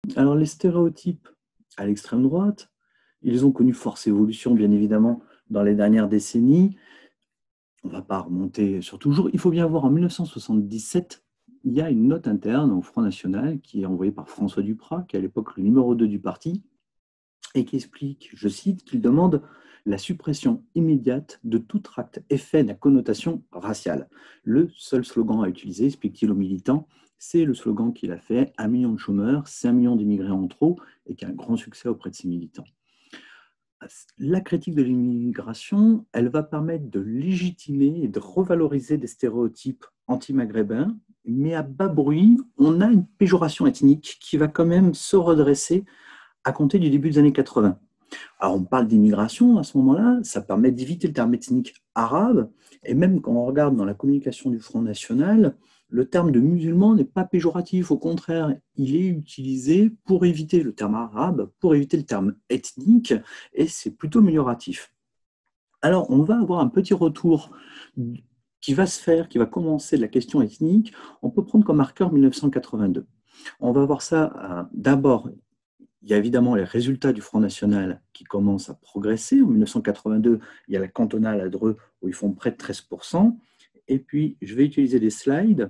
Alors, les stéréotypes à l'extrême droite, ils ont connu force évolution, bien évidemment, dans les dernières décennies. On ne va pas remonter sur toujours. Il faut bien voir, en 1977, il y a une note interne au Front National qui est envoyée par François Duprat, qui est à l'époque le numéro 2 du parti, et qui explique, je cite, qu'il demande la suppression immédiate de tout acte effet à connotation raciale. Le seul slogan à utiliser, explique-t-il aux militants, c'est le slogan qu'il a fait, 1 million de chômeurs, c'est 1 million d'immigrés en trop, et qui a un grand succès auprès de ses militants. La critique de l'immigration, elle va permettre de légitimer et de revaloriser des stéréotypes anti-maghrébins, mais à bas bruit, on a une péjoration ethnique qui va quand même se redresser à compter du début des années 80. Alors, on parle d'immigration à ce moment-là, ça permet d'éviter le terme ethnique arabe, et même quand on regarde dans la communication du Front National, le terme de musulman n'est pas péjoratif, au contraire, il est utilisé pour éviter le terme arabe, pour éviter le terme ethnique, et c'est plutôt amélioratif. Alors, on va avoir un petit retour qui va se faire, qui va commencer de la question ethnique. On peut prendre comme marqueur 1982. On va voir ça d'abord. Il y a évidemment les résultats du Front National qui commencent à progresser. En 1982, il y a la cantonale à Dreux où ils font près de 13%. Et puis, je vais utiliser des slides.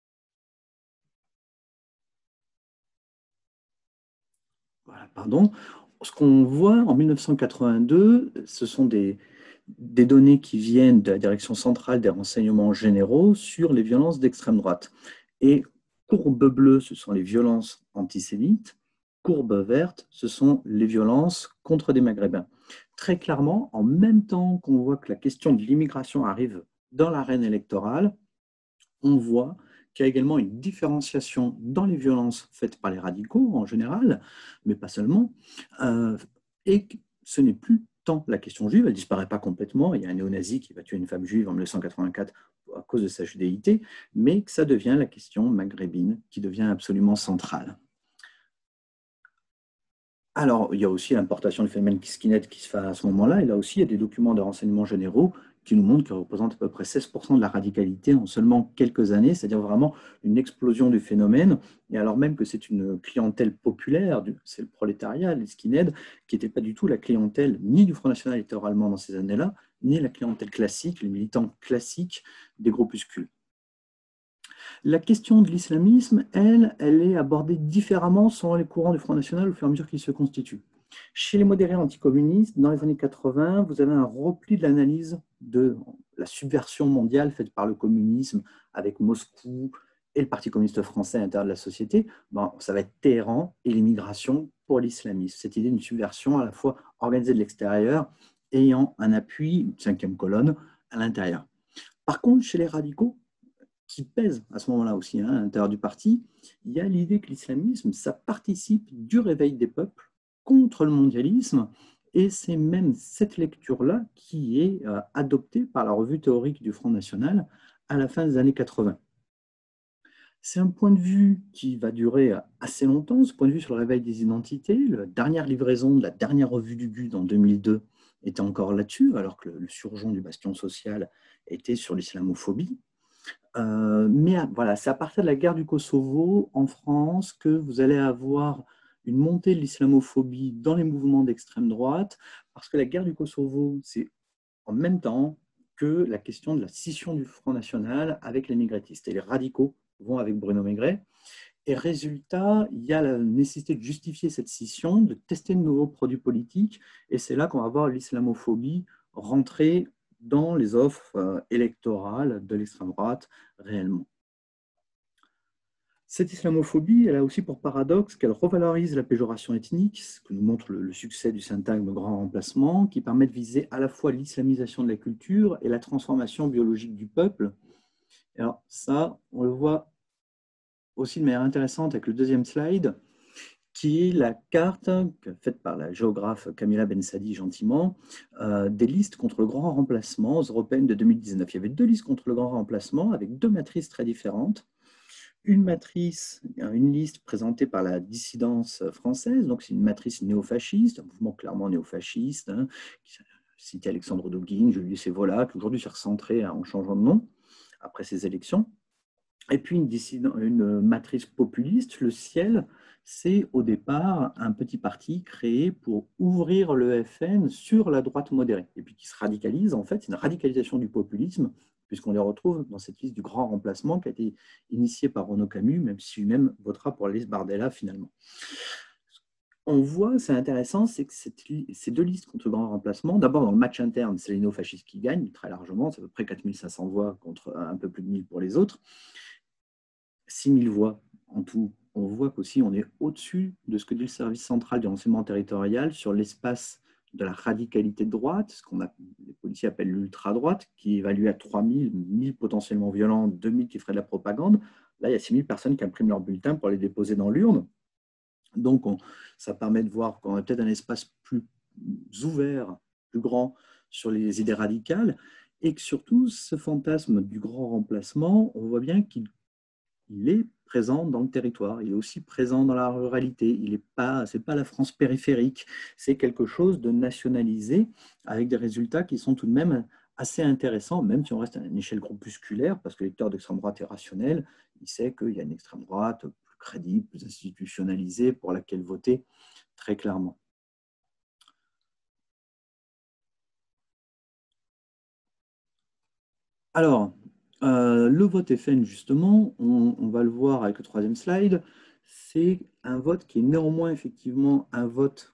Voilà, pardon. Ce qu'on voit en 1982, ce sont des données qui viennent de la Direction centrale des renseignements généraux sur les violences d'extrême droite. Et courbe bleue, ce sont les violences antisémites. Courbe verte, ce sont les violences contre des Maghrébins. Très clairement, en même temps qu'on voit que la question de l'immigration arrive dans l'arène électorale, on voit qu'il y a également une différenciation dans les violences faites par les radicaux en général, mais pas seulement, et que ce n'est plus tant la question juive, elle ne disparaît pas complètement, il y a un néo-nazi qui va tuer une femme juive en 1984 à cause de sa judéité, mais que ça devient la question maghrébine qui devient absolument centrale. Alors, il y a aussi l'importation du phénomène skinhead qui se fait à ce moment-là, et là aussi, il y a des documents de renseignements généraux qui nous montrent qu'il représente à peu près 16% de la radicalité en seulement quelques années, c'est-à-dire vraiment une explosion du phénomène, et alors même que c'est une clientèle populaire, c'est le prolétariat, les skinheads, qui n'était pas du tout la clientèle ni du Front National électoralement dans ces années-là, ni la clientèle classique, les militants classiques des groupuscules. La question de l'islamisme, elle est abordée différemment selon les courants du Front National au fur et à mesure qu'ils se constituent. Chez les modérés anticommunistes, dans les années 80, vous avez un repli de l'analyse de la subversion mondiale faite par le communisme avec Moscou et le Parti communiste français à l'intérieur de la société. Bon, ça va être Téhéran et l'immigration pour l'islamisme. Cette idée d'une subversion à la fois organisée de l'extérieur ayant un appui, une cinquième colonne, à l'intérieur. Par contre, chez les radicaux, qui pèse à ce moment-là aussi à l'intérieur du parti, il y a l'idée que l'islamisme, ça participe du réveil des peuples contre le mondialisme, et c'est même cette lecture-là qui est adoptée par la revue théorique du Front National à la fin des années 80. C'est un point de vue qui va durer assez longtemps, ce point de vue sur le réveil des identités. La dernière livraison de la dernière revue du GUD en 2002 était encore là-dessus, alors que le surgeon du bastion social était sur l'islamophobie. Mais voilà, c'est à partir de la guerre du Kosovo en France que vous allez avoir une montée de l'islamophobie dans les mouvements d'extrême droite, parce que la guerre du Kosovo, c'est en même temps que la question de la scission du Front National avec les maigretistes. Et les radicaux vont avec Bruno Maigret. Et résultat, il y a la nécessité de justifier cette scission, de tester de nouveaux produits politiques, et c'est là qu'on va voir l'islamophobie rentrer dans les offres électorales de l'extrême droite réellement. Cette islamophobie, elle a aussi pour paradoxe qu'elle revalorise la péjoration ethnique, ce que nous montre le succès du syntagme grand remplacement, qui permet de viser à la fois l'islamisation de la culture et la transformation biologique du peuple. Alors ça, on le voit aussi de manière intéressante avec le deuxième slide, qui est la carte faite par la géographe Camilla Bensadi gentiment, des listes contre le grand remplacement européennes de 2019. Il y avait 2 listes contre le grand remplacement avec 2 matrices très différentes. Une matrice, une liste présentée par la dissidence française, donc c'est une matrice néofasciste, un mouvement clairement néofasciste, qui cite Alexandre Douguin, Julius Evola, qui aujourd'hui s'est recentré en changeant de nom après ces élections. Et puis une matrice populiste, le Ciel, c'est au départ un petit parti créé pour ouvrir le FN sur la droite modérée, et puis qui se radicalise. En fait, c'est une radicalisation du populisme, puisqu'on les retrouve dans cette liste du grand remplacement qui a été initiée par Renaud Camus, même si lui-même votera pour la liste Bardella finalement. On voit, c'est intéressant, c'est que ces deux listes contre le grand remplacement, d'abord dans le match interne, c'est les néo-fascistes qui gagnent très largement, c'est à peu près 4500 voix contre un peu plus de 1000 pour les autres. 6000 voix en tout. On voit qu'aussi on est au-dessus de ce que dit le service central du renseignement territorial sur l'espace de la radicalité de droite, ce qu'on les policiers appellent l'ultra-droite, qui est évalué à 3000, 1000 potentiellement violents, 2000 qui feraient de la propagande. Là, il y a 6000 personnes qui impriment leur bulletin pour les déposer dans l'urne. Donc, ça permet de voir qu'on a peut-être un espace plus ouvert, plus grand sur les idées radicales, et que surtout, ce fantasme du grand remplacement, on voit bien qu'il est présent dans le territoire, il est aussi présent dans la ruralité, c'est pas la France périphérique, c'est quelque chose de nationalisé avec des résultats qui sont tout de même assez intéressants, même si on reste à une échelle groupusculaire, parce que l'électeur d'extrême droite est rationnel, il sait qu'il y a une extrême droite plus crédible, plus institutionnalisée, pour laquelle voter très clairement. Alors, le vote FN, justement, on va le voir avec le troisième slide, c'est un vote qui est néanmoins effectivement un vote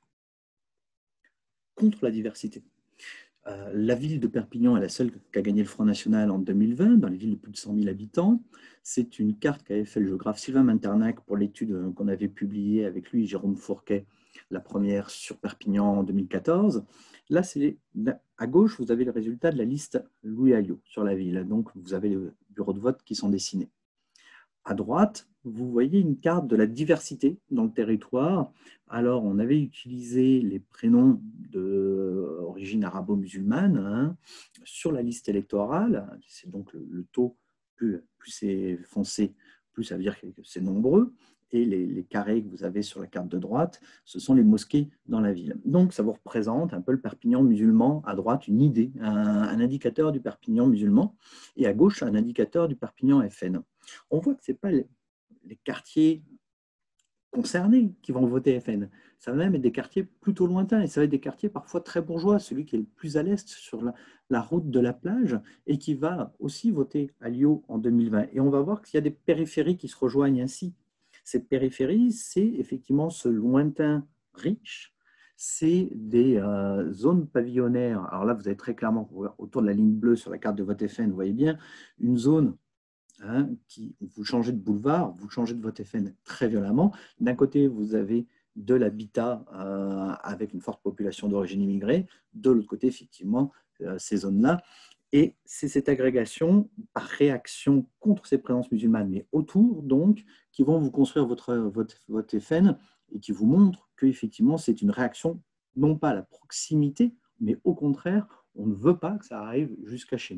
contre la diversité. La ville de Perpignan est la seule qui a gagné le Front National en 2020, dans les villes de plus de 100 000 habitants. C'est une carte qu'avait fait le géographe Sylvain Minternac pour l'étude qu'on avait publiée avec lui, Jérôme Fourquet, la première sur Perpignan en 2014. Là, à gauche, vous avez le résultat de la liste Louis Alliot sur la ville. Donc, vous avez les bureaux de vote qui sont dessinés. À droite, vous voyez une carte de la diversité dans le territoire. Alors, on avait utilisé les prénoms d'origine arabo-musulmane hein, sur la liste électorale. C'est donc le taux, plus c'est foncé, plus ça veut dire que c'est nombreux. Et les carrés que vous avez sur la carte de droite, ce sont les mosquées dans la ville. Donc, ça vous représente un peu le Perpignan musulman. À droite, une idée, un indicateur du Perpignan musulman. Et à gauche, un indicateur du Perpignan FN. On voit que ce n'est pas les quartiers concernés qui vont voter FN. Ça va même être des quartiers plutôt lointains et ça va être des quartiers parfois très bourgeois, celui qui est le plus à l'est sur la route de la plage et qui va aussi voter à Lyon en 2020. Et on va voir qu'il y a des périphéries qui se rejoignent ainsi. Cette périphérie, c'est effectivement ce lointain riche, c'est des zones pavillonnaires. Alors là, vous avez très clairement, autour de la ligne bleue sur la carte de vote FN, vous voyez bien, une zone hein, vous changez de boulevard, vous changez de vote FN très violemment. D'un côté, vous avez de l'habitat avec une forte population d'origine immigrée. De l'autre côté, effectivement, ces zones-là. Et c'est cette agrégation par réaction contre ces présences musulmanes, mais autour, donc, qui vont vous construire votre FN et qui vous montrent qu'effectivement, c'est une réaction, non pas à la proximité, mais au contraire, on ne veut pas que ça arrive jusqu'à chez nous.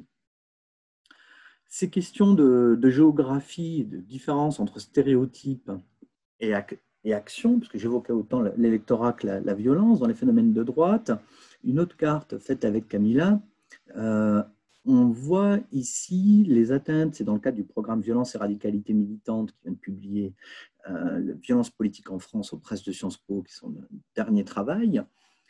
Ces questions de géographie, de différence entre stéréotypes et action, parce que j'évoquais autant l'électorat que la violence dans les phénomènes de droite. Une autre carte faite avec Camilla, on voit ici les atteintes, c'est dans le cadre du programme Violence et radicalité militante qui vient de publier Violence politique en France aux presses de Sciences Po, qui sont le dernier travail.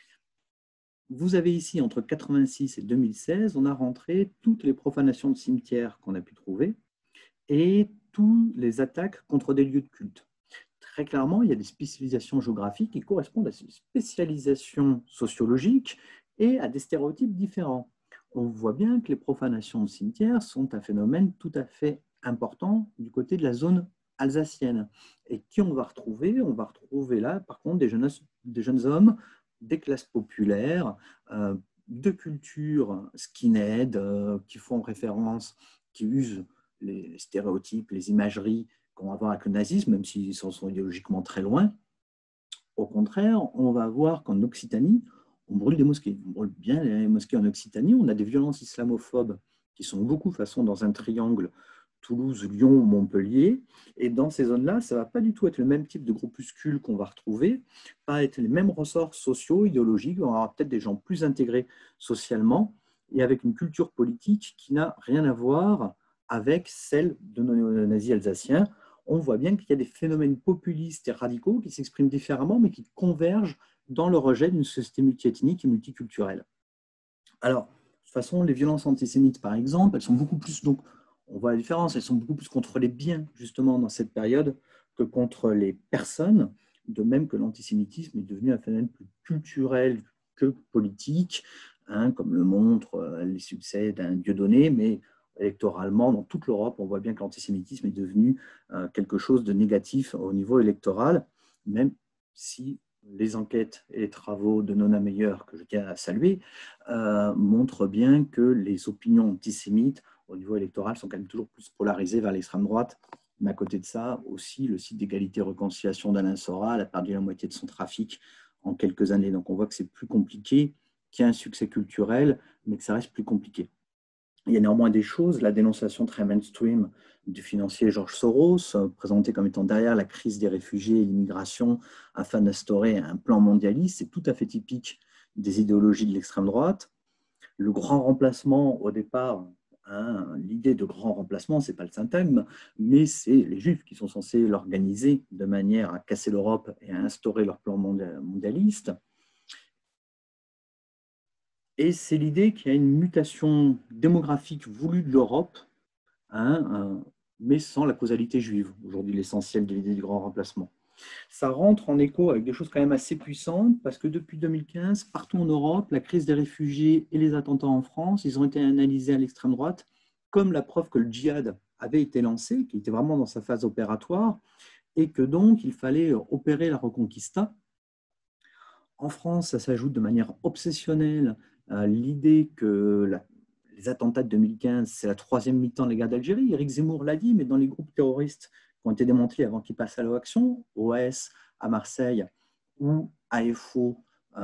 Vous avez ici, entre 86 et 2016, on a rentré toutes les profanations de cimetières qu'on a pu trouver et toutes les attaques contre des lieux de culte. Très clairement, il y a des spécialisations géographiques qui correspondent à ces spécialisations sociologiques et à des stéréotypes différents. On voit bien que les profanations de cimetières sont un phénomène tout à fait important du côté de la zone alsacienne. Et qui on va retrouver? On va retrouver là, par contre, des jeunes hommes des classes populaires, de culture skinhead, qui font référence, qui usent les stéréotypes, les imageries qu'on va voir avec le nazisme, même s'ils sont idéologiquement très loin. Au contraire, on va voir qu'en Occitanie, on brûle des mosquées. On brûle bien les mosquées en Occitanie. On a des violences islamophobes qui sont beaucoup façon dans un triangle Toulouse, Lyon, Montpellier. Et dans ces zones-là, ça ne va pas du tout être le même type de groupuscule qu'on va retrouver, pas être les mêmes ressorts sociaux, idéologiques. On aura peut-être des gens plus intégrés socialement et avec une culture politique qui n'a rien à voir avec celle de nos néo-nazis alsaciens. On voit bien qu'il y a des phénomènes populistes et radicaux qui s'expriment différemment, mais qui convergent dans le rejet d'une société multiethnique et multiculturelle. Alors, de toute façon, les violences antisémites, par exemple, elles sont beaucoup plus, donc on voit la différence, elles sont beaucoup plus contre les biens, justement, dans cette période, que contre les personnes, de même que l'antisémitisme est devenu un phénomène plus culturel que politique, hein, comme le montrent les succès d'un Dieudonné, mais électoralement, dans toute l'Europe, on voit bien que l'antisémitisme est devenu quelque chose de négatif au niveau électoral, même si les enquêtes et les travaux de Nona Meyer, que je tiens à saluer, montrent bien que les opinions antisémites au niveau électoral sont quand même toujours plus polarisées vers l'extrême droite. Mais à côté de ça, aussi, le site d'égalité et réconciliation d'Alain Soral a perdu la moitié de son trafic en quelques années. Donc on voit que c'est plus compliqué, qu'il y a un succès culturel, mais que ça reste plus compliqué. Il y a néanmoins des choses, la dénonciation très mainstream du financier George Soros, présenté comme étant derrière la crise des réfugiés et l'immigration afin d'instaurer un plan mondialiste, c'est tout à fait typique des idéologies de l'extrême droite. Le grand remplacement, au départ, hein, l'idée de grand remplacement, ce n'est pas le syntagme, mais c'est les Juifs qui sont censés l'organiser de manière à casser l'Europe et à instaurer leur plan mondialiste. Et c'est l'idée qu'il y a une mutation démographique voulue de l'Europe, hein, mais sans la causalité juive, aujourd'hui l'essentiel de l'idée du grand remplacement. Ça rentre en écho avec des choses quand même assez puissantes, parce que depuis 2015, partout en Europe, la crise des réfugiés et les attentats en France, ils ont été analysés à l'extrême droite comme la preuve que le djihad avait été lancé, qui était vraiment dans sa phase opératoire, et que donc il fallait opérer la Reconquista. En France, ça s'ajoute de manière obsessionnelle l'idée que les attentats de 2015, c'est la troisième mi-temps de la guerre d'Algérie. Éric Zemmour l'a dit, mais dans les groupes terroristes qui ont été démantelés avant qu'ils passent à l'action, OS à Marseille ou AFO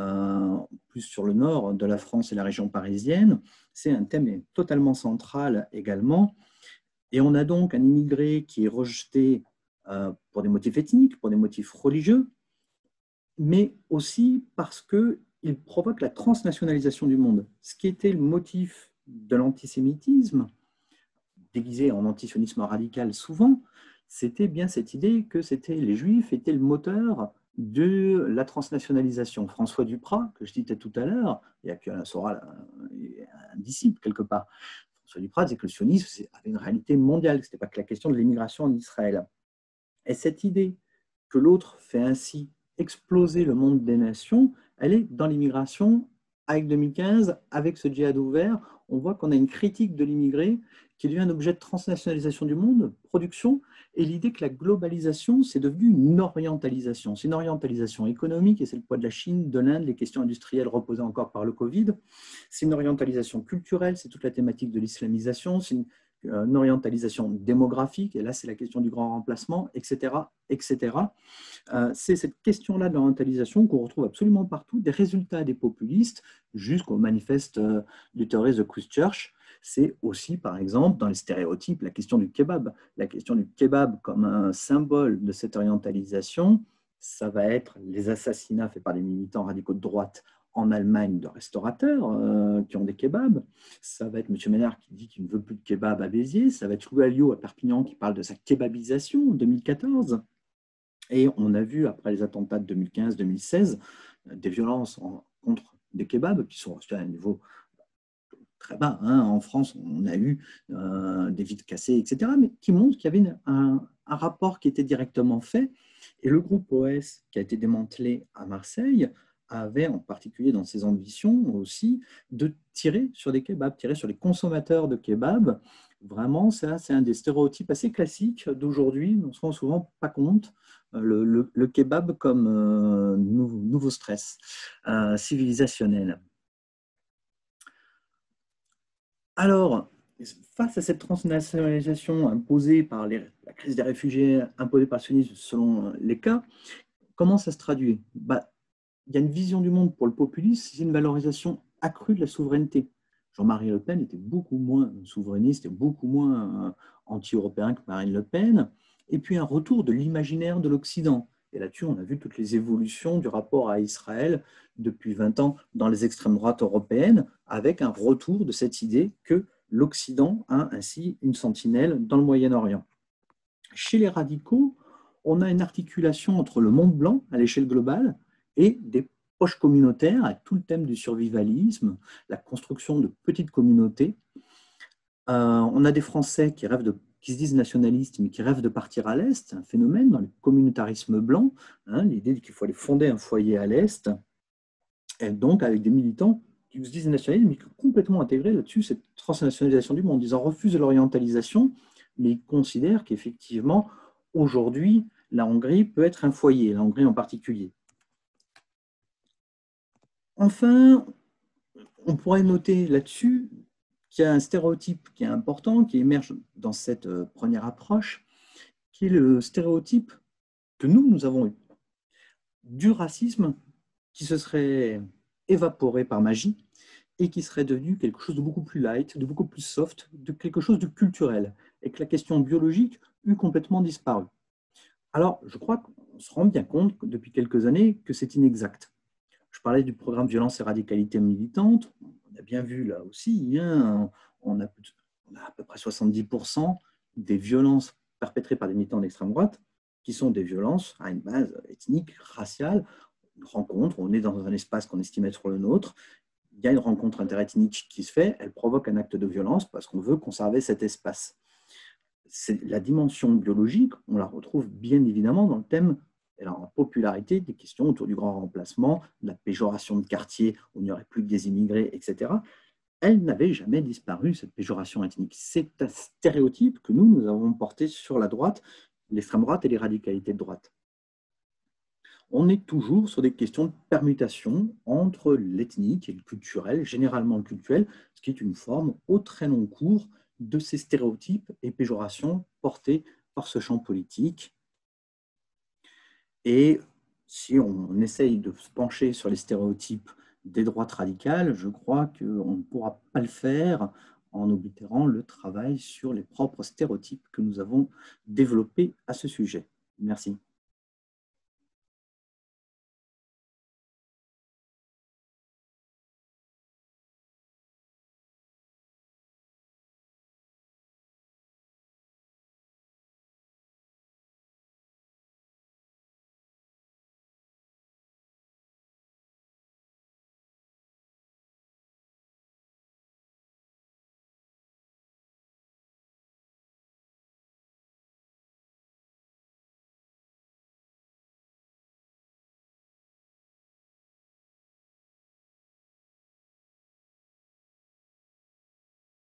plus sur le nord de la France et la région parisienne, c'est un thème totalement central également. Et on a donc un immigré qui est rejeté pour des motifs ethniques, pour des motifs religieux, mais aussi parce qu'il provoque la transnationalisation du monde. Ce qui était le motif de l'antisémitisme, déguisé en antisionisme radical souvent, c'était bien cette idée que les Juifs étaient le moteur de la transnationalisation. François Duprat, que je citais tout à l'heure, et puis Alain Soral, un disciple quelque part, François Duprat disait que le sionisme avait une réalité mondiale, ce n'était pas que la question de l'immigration en Israël. Et cette idée que l'autre fait ainsi exploser le monde des nations, elle est dans l'immigration. Avec 2015, avec ce djihad ouvert, on voit qu'on a une critique de l'immigré qui devient un objet de transnationalisation du monde, production, et l'idée que la globalisation, c'est devenu une orientalisation. C'est une orientalisation économique, et c'est le poids de la Chine, de l'Inde, les questions industrielles reposées encore par le Covid. C'est une orientalisation culturelle, c'est toute la thématique de l'islamisation, c'est une orientalisation démographique, et là c'est la question du grand remplacement, etc. etc. C'est cette question-là de l'orientalisation qu'on retrouve absolument partout, des résultats des populistes jusqu'au manifeste du terroriste de Christchurch. C'est aussi, par exemple, dans les stéréotypes, la question du kebab comme un symbole de cette orientalisation, ça va être les assassinats faits par des militants radicaux de droite en Allemagne de restaurateurs qui ont des kebabs. Ça va être M. Ménard qui dit qu'il ne veut plus de kebab à Béziers. Ça va être Louis Alliot à Perpignan qui parle de sa kebabisation en 2014. Et on a vu, après les attentats de 2015-2016, des violences contre des kebabs qui sont restés à un niveau très bas. Hein. En France, on a eu des vitres cassées, etc., mais qui montrent qu'il y avait un rapport qui était directement fait. Et le groupe OS, qui a été démantelé à Marseille, avait en particulier dans ses ambitions aussi de tirer sur des kebabs, tirer sur les consommateurs de kebabs. Vraiment, ça, c'est un des stéréotypes assez classiques d'aujourd'hui. On ne se rend souvent pas compte. Le kebab comme nouveau stress civilisationnel. Alors, face à cette transnationalisation imposée par la crise des réfugiés, imposée par le sionisme selon les cas, comment ça se traduit? Il y a une vision du monde pour le populisme, c'est une valorisation accrue de la souveraineté. Jean-Marie Le Pen était beaucoup moins souverainiste et beaucoup moins anti-européen que Marine Le Pen. Et puis un retour de l'imaginaire de l'Occident. Et là-dessus, on a vu toutes les évolutions du rapport à Israël depuis 20 ans dans les extrêmes droites européennes, avec un retour de cette idée que l'Occident a ainsi une sentinelle dans le Moyen-Orient. Chez les radicaux, on a une articulation entre le monde blanc à l'échelle globale et des poches communautaires, avec tout le thème du survivalisme, la construction de petites communautés. On a des Français qui se disent nationalistes, mais qui rêvent de partir à l'Est, un phénomène dans le communautarisme blanc, hein, l'idée qu'il faut aller fonder un foyer à l'Est, et donc avec des militants qui se disent nationalistes, mais qui sont complètement intégrés là-dessus, cette transnationalisation du monde. Ils en refusent l'orientalisation, mais ils considèrent qu'effectivement, aujourd'hui, la Hongrie peut être un foyer, la Hongrie en particulier. Enfin, on pourrait noter là-dessus qu'il y a un stéréotype qui est important, qui émerge dans cette première approche, qui est le stéréotype que nous avons eu du racisme qui se serait évaporé par magie et qui serait devenu quelque chose de beaucoup plus light, de beaucoup plus soft, de quelque chose de culturel, et que la question biologique eût complètement disparu. Alors, je crois qu'on se rend bien compte depuis quelques années que c'est inexact. Je parlais du programme Violence et radicalité militante. On a bien vu là aussi, hein, on a à peu près 70% des violences perpétrées par des militants d'extrême droite qui sont des violences à une base ethnique, raciale. Une rencontre, on est dans un espace qu'on estime être le nôtre, il y a une rencontre interethnique qui se fait, elle provoque un acte de violence parce qu'on veut conserver cet espace. La dimension biologique, on la retrouve bien évidemment dans le thème en popularité des questions autour du grand remplacement, de la péjoration de quartier où il n'y aurait plus que des immigrés, etc. Elle n'avait jamais disparu, cette péjoration ethnique. C'est un stéréotype que nous avons porté sur la droite, l'extrême droite et les radicalités de droite. On est toujours sur des questions de permutation entre l'ethnique et le culturel, généralement le culturel, ce qui est une forme au très long cours de ces stéréotypes et péjorations portés par ce champ politique. Et si on essaye de se pencher sur les stéréotypes des droites radicales, je crois qu'on ne pourra pas le faire en oblitérant le travail sur les propres stéréotypes que nous avons développés à ce sujet. Merci.